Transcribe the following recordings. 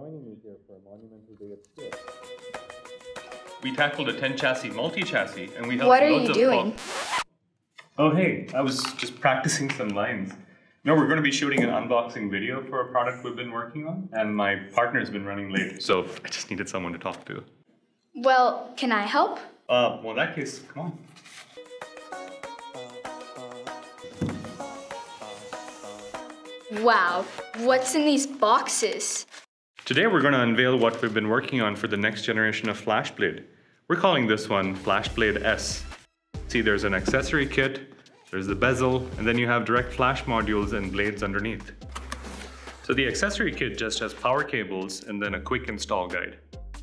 joining me here for a monumental day of skill. We tackled a 10 chassis multi-chassis and we helped What are loads you of doing? Oh hey, I was just practicing some lines. No, we're going to be shooting an unboxing video for a product we've been working on, and my partner's been running late, so I just needed someone to talk to. Well, can I help? Well in that case, come on. Wow, what's in these boxes? Today we're going to unveil what we've been working on for the next generation of FlashBlade. We're calling this one FlashBlade S. See, there's an accessory kit, there's the bezel, and then you have direct flash modules and blades underneath. So the accessory kit just has power cables and then a quick install guide.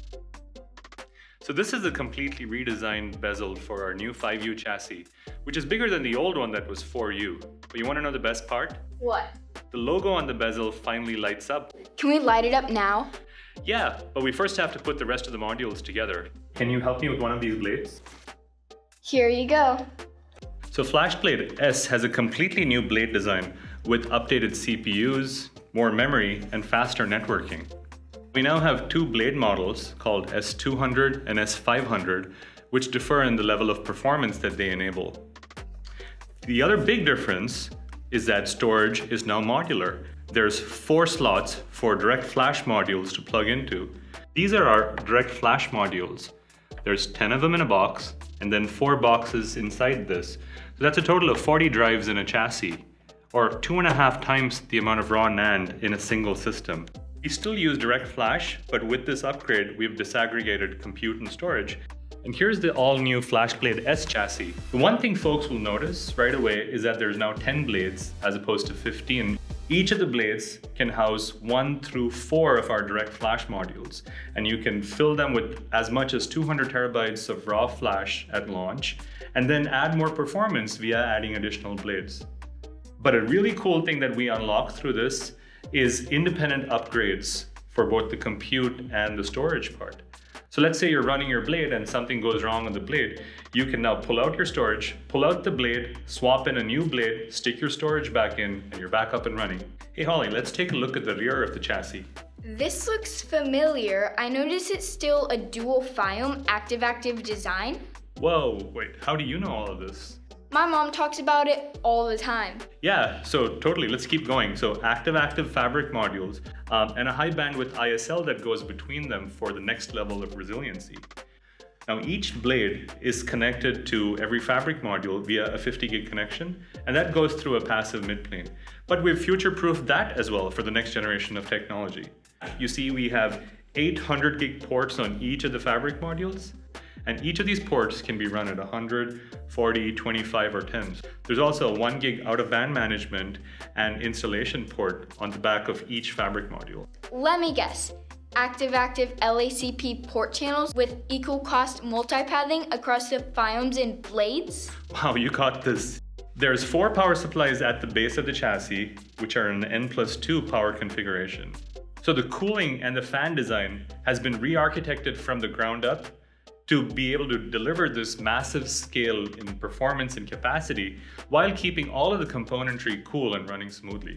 So this is a completely redesigned bezel for our new 5U chassis, which is bigger than the old one that was 4U. But you want to know the best part? What? The logo on the bezel finally lights up. Can we light it up now? Yeah, but we first have to put the rest of the modules together. Can you help me with one of these blades? Here you go. So FlashBlade S has a completely new blade design with updated CPUs, more memory, and faster networking. We now have two blade models called S200 and S500, which differ in the level of performance that they enable. The other big difference is that storage is now modular. There's 4 slots for direct flash modules to plug into. These are our direct flash modules. There's 10 of them in a box, and then 4 boxes inside this. So that's a total of 40 drives in a chassis, or 2.5 times the amount of raw NAND in a single system. We still use direct flash, but with this upgrade, we've disaggregated compute and storage. And here's the all-new FlashBlade S chassis. The one thing folks will notice right away is that there's now 10 blades as opposed to 15. Each of the blades can house 1 through 4 of our direct flash modules, and you can fill them with as much as 200 terabytes of raw flash at launch, and then add more performance via adding additional blades. But a really cool thing that we unlock through this is independent upgrades for both the compute and the storage part. So let's say you're running your blade and something goes wrong on the blade. You can now pull out your storage, pull out the blade, swap in a new blade, stick your storage back in, and you're back up and running. Hey Holly, let's take a look at the rear of the chassis. This looks familiar. I notice it's still a dual FIOM active-active design. Whoa, wait, how do you know all of this? My mom talks about it all the time. Yeah, so totally, let's keep going. So active-active fabric modules and a high bandwidth ISL that goes between them for the next level of resiliency. Now each blade is connected to every fabric module via a 50 gig connection, and that goes through a passive midplane. But we've future-proofed that as well for the next generation of technology. You see, we have 800 gig ports on each of the fabric modules, and each of these ports can be run at 100, 40, 25, or 10. There's also a 1 gig out-of-band management and installation port on the back of each fabric module. Let me guess. Active-active LACP port channels with equal cost multipathing across the FIOMs and blades? Wow, you got this. There's 4 power supplies at the base of the chassis, which are an N+2 power configuration. So the cooling and the fan design has been re-architected from the ground up to be able to deliver this massive scale in performance and capacity while keeping all of the componentry cool and running smoothly.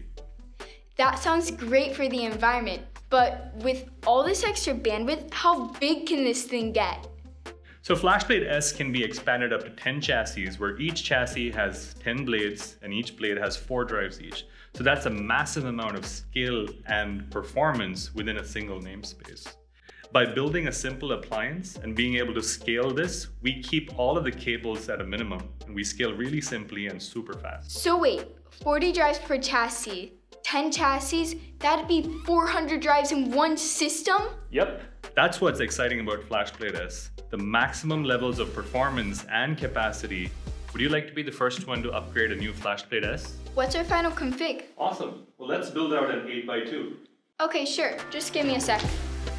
That sounds great for the environment, but with all this extra bandwidth, how big can this thing get? So FlashBlade S can be expanded up to 10 chassis, where each chassis has 10 blades and each blade has 4 drives each. So that's a massive amount of scale and performance within a single namespace. By building a simple appliance and being able to scale this, we keep all of the cables at a minimum, and we scale really simply and super fast. So wait, 40 drives per chassis, 10 chassis, that'd be 400 drives in one system? Yep, that's what's exciting about FlashBlade S. The maximum levels of performance and capacity. Would you like to be the first one to upgrade a new FlashBlade S? What's our final config? Awesome, well let's build out an 8x2. Okay, sure, just give me a sec.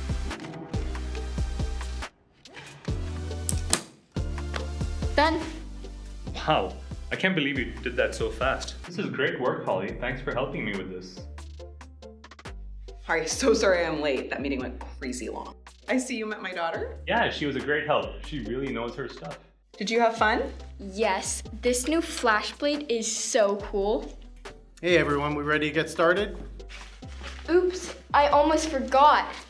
Done. Wow, I can't believe you did that so fast. This is great work, Holly. Thanks for helping me with this. Hi, so sorry I'm late. That meeting went crazy long. I see you met my daughter. Yeah, she was a great help. She really knows her stuff. Did you have fun? Yes, this new FlashBlade is so cool. Hey everyone, we ready to get started? Oops, I almost forgot.